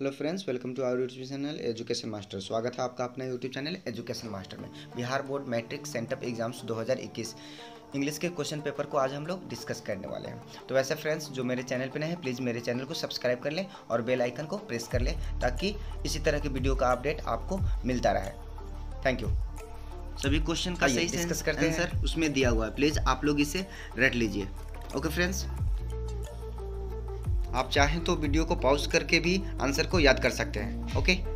Hello friends, welcome to our YouTube channel education master. स्वागत है आपका अपना यूट्यूब चैनल एजुकेशन मास्टर में। Bihar board matric sent up exams 2021 English के क्वेश्चन पेपर को आज हम लोग डिस्कस करने वाले हैं। तो वैसे फ्रेंड्स, जो मेरे चैनल पे नए हैं प्लीज़ मेरे चैनल को सब्सक्राइब कर लें और बेल आइकन को प्रेस कर लें ताकि इसी तरह के वीडियो का अपडेट आपको मिलता रहे। Thank you. सभी क्वेश्चन का सही डिस्कस करते हैं आंसर उसमें दिया हुआ है, प्लीज़ आप लोग इसे रट लीजिए। ओके फ्रेंड्स, आप चाहें तो वीडियो को पॉज करके भी आंसर को याद कर सकते हैं। ओके।